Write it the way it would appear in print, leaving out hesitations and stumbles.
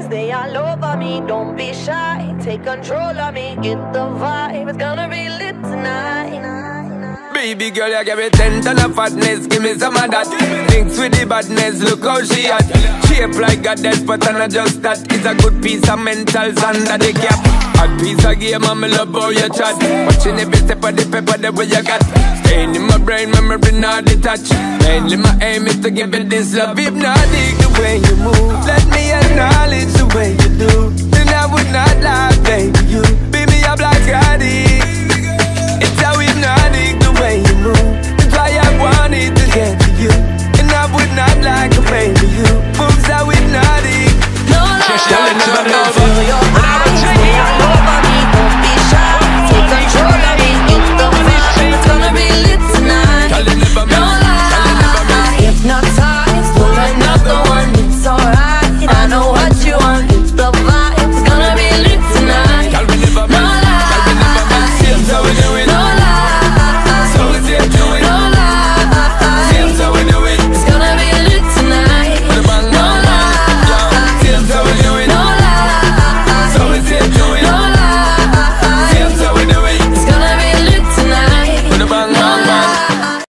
stay all over me. Don't be shy, take control of me. Get the vibe, it's gonna be lit tonight. Baby girl, you give me 10 ton of fatness, give me some of that. Thinks with the badness, look how she at. Shape like a death, but I'm not just that. It's a good piece of mentals under the cap. A piece of game, I'm love how you chat. Watching every step of the pepper, the way you got. Staying in my brain, memory not detached. Mainly my aim is to give it this love. If not, dig the way you